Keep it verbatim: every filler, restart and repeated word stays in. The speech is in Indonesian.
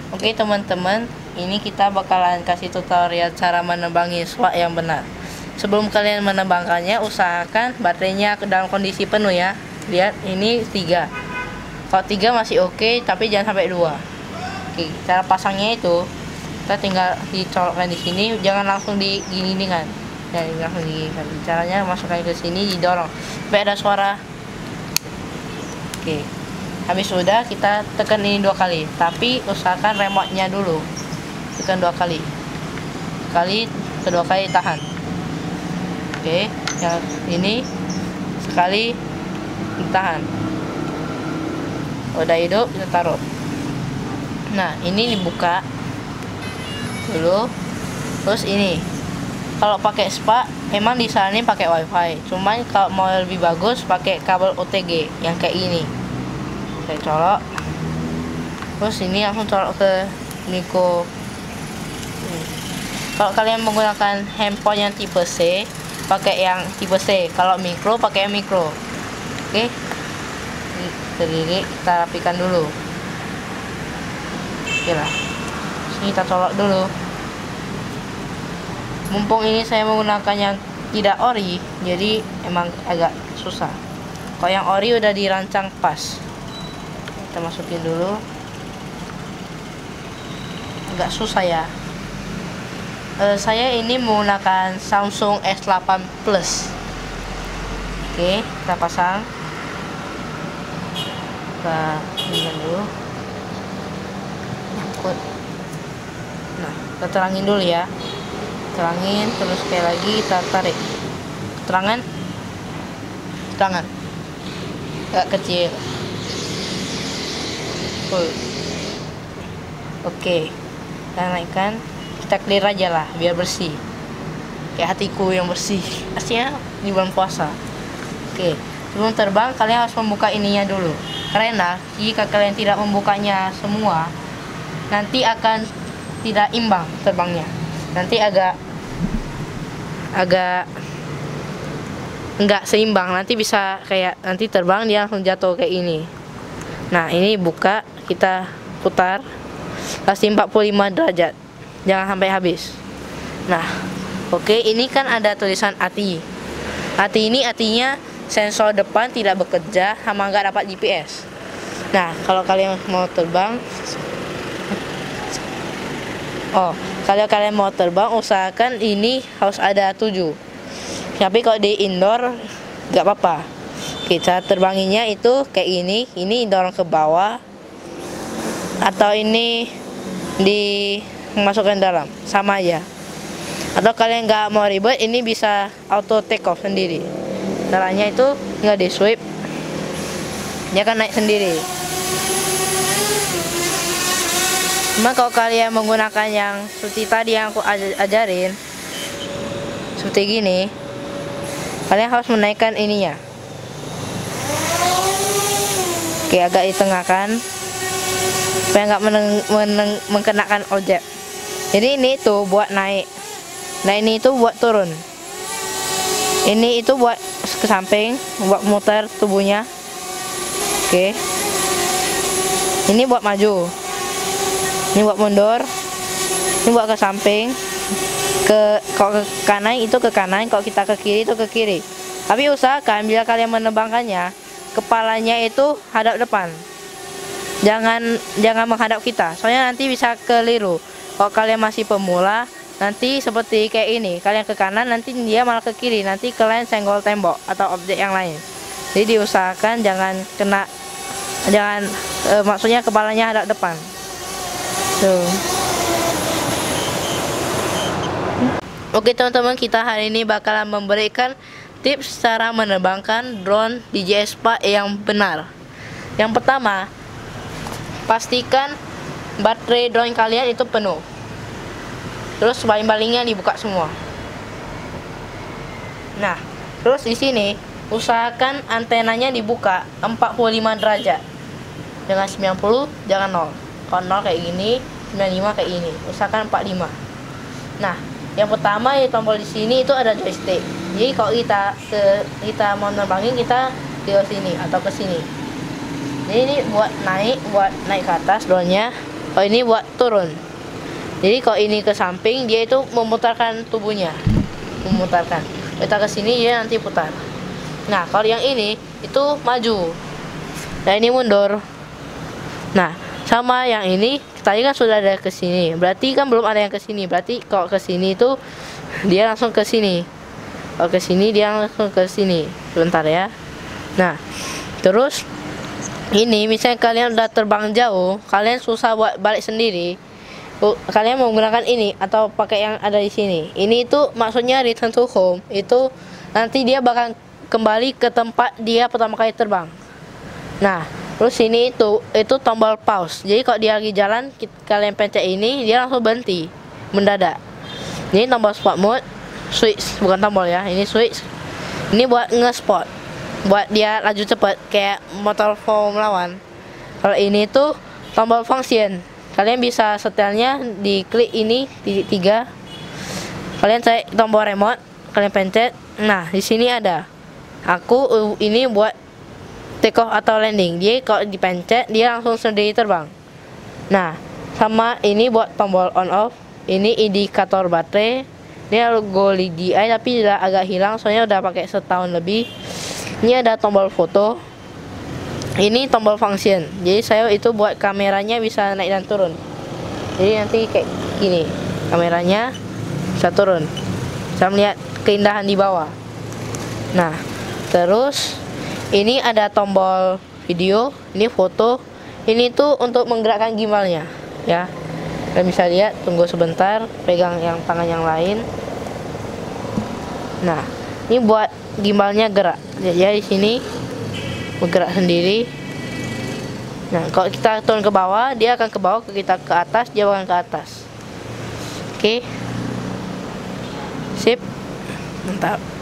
Oke teman-teman, ini kita bakalan kasih tutorial cara menebangi swak yang benar. Sebelum kalian menebangkannya, usahakan baterainya dalam kondisi penuh ya. Lihat, ini tiga. Kalau tiga masih oke, tapi jangan sampai dua. Oke, cara pasangnya itu kita tinggal dicolokkan di sini, jangan langsung digini-ginikan. Ya, langsung diginikan. Caranya masukkan ke sini, didorong sampai ada suara. Oke. Habis sudah, kita tekan ini dua kali, tapi usahakan remote-nya dulu. Tekan dua kali. Kali, kedua kali tahan. Oke, yang ini sekali ditahan. Udah hidup, kita taruh. Nah, ini dibuka dulu. Terus ini. Kalau pakai spa, emang disaranin pakai wifi. Cuman kalau mau lebih bagus, pakai kabel O T G yang kayak ini. Saya colok, terus ini langsung colok ke Niko. Kalau kalian menggunakan handphone yang tipe C, pakai yang tipe C. Kalau mikro, pakai yang mikro. Oke, ini terdiri, kita rapikan dulu. Oke lah, sini kita colok dulu. Mumpung ini saya menggunakan yang tidak ori, jadi emang agak susah. Kalau yang ori udah dirancang pas. Kita masukin dulu, agak susah ya. E, saya ini menggunakan Samsung S delapan Plus. Oke, kita pasang. Kita ini dulu. Nah, kita terangin dulu ya. Terangin, terus sekali lagi kita tarik. Terangan, terangan, agak kecil. Oke, kita naikkan, kita clear aja lah biar bersih, kayak hatiku yang bersih aslinya di bulan puasa. Oke, sebelum terbang kalian harus membuka ininya dulu, karena jika kalian tidak membukanya semua, nanti akan tidak imbang terbangnya, nanti agak agak enggak seimbang, nanti bisa kayak nanti terbang dia langsung jatuh kayak ini. Nah, ini buka, kita putar pasti empat puluh lima derajat, jangan sampai habis. Nah, oke, ini kan ada tulisan A T I. A T I ini artinya sensor depan tidak bekerja sama nggak dapat G P S. Nah, kalau kalian mau terbang, oh, kalau kalian mau terbang usahakan ini harus ada tujuh. Tapi kalau di indoor nggak apa-apa. Kita terbanginya itu kayak ini, ini dorong ke bawah, atau ini dimasukkan dalam, sama aja. Atau kalian nggak mau ribet, ini bisa auto take off sendiri. Caranya itu nggak di sweep, dia akan naik sendiri. Cuma kalau kalian menggunakan yang seperti tadi yang aku ajarin, seperti gini, kalian harus menaikkan ininya. Oke, agak ditengahkan supaya nggak mengenakan objek. Jadi ini tuh buat naik, nah ini itu buat turun, ini itu buat ke samping, buat muter tubuhnya. Oke, ini buat maju, ini buat mundur, ini buat ke samping, ke kalau ke kanan itu ke kanan, kalau kita ke kiri itu ke kiri. Tapi usahakan bila kalian menebangkannya, kepalanya itu hadap depan, jangan jangan menghadap kita, soalnya nanti bisa keliru. Kalau kalian masih pemula, nanti seperti kayak ini, kalian ke kanan, nanti dia malah ke kiri, nanti kalian senggol tembok atau objek yang lain. Jadi diusahakan jangan kena, jangan e, maksudnya kepalanya hadap depan. Tuh. Oke teman-teman, kita hari ini bakalan memberikan tips cara menerbangkan drone D J I Spa yang benar. Yang pertama, pastikan baterai drone kalian itu penuh. Terus baling-balingnya dibuka semua. Nah, terus di sini usahakan antenanya dibuka empat puluh lima derajat. Jangan sembilan puluh, jangan nol. Kalau nol kayak gini, sembilan puluh lima kayak gini. Usahakan empat puluh lima. Nah, yang pertama ya tombol di sini itu ada joystick. Jadi kalau kita ke kita mau nerbangin, kita ke sini atau ke sini. Jadi ini buat naik, buat naik ke atas drone-nya. Kalau ini buat turun. Jadi kalau ini ke samping, dia itu memutarkan tubuhnya, memutarkan. Kita ke sini, dia nanti putar. Nah, kalau yang ini itu maju. Nah, ini mundur. Nah, sama yang ini tadi kan sudah ada ke sini. Berarti kan belum ada yang ke sini. Berarti kalau ke sini itu dia langsung ke sini. Kalau ke sini dia langsung ke sini. Sebentar ya. Nah, terus ini misalnya kalian udah terbang jauh, kalian susah buat balik sendiri. Kalian mau menggunakan ini atau pakai yang ada di sini. Ini itu maksudnya return to home. Itu nanti dia bakal kembali ke tempat dia pertama kali terbang. Nah, terus ini itu itu tombol pause. Jadi kalau dia lagi jalan, kalian pencet ini, dia langsung berhenti mendadak. Ini tombol spot mode, switch, bukan tombol ya. Ini switch. Ini buat nge-spot, buat dia laju cepat kayak motor Formula One. Kalau ini tuh tombol function. Kalian bisa setelnya di klik ini titik tiga. Kalian cek tombol remote, kalian pencet. Nah, di sini ada. Aku uh, ini buat take off atau landing. Dia kalau dipencet dia langsung sendiri terbang. Nah, sama ini buat tombol on off. Ini indikator baterai. Ini logo L E D I tapi udah agak hilang soalnya udah pakai setahun lebih. Ini ada tombol foto. Ini tombol function. Jadi saya itu buat kameranya bisa naik dan turun. Jadi nanti kayak gini. Kameranya bisa turun. Bisa melihat keindahan di bawah. Nah, terus ini ada tombol video, ini foto. Ini tuh untuk menggerakkan gimbalnya, ya. Kalian bisa lihat, tunggu sebentar, pegang yang tangan yang lain. Nah, ini buat gimbalnya gerak. Jadi di sini bergerak sendiri. Nah, kalau kita turun ke bawah, dia akan ke bawah, kita ke atas, dia akan ke atas. Oke. Sip. Mantap.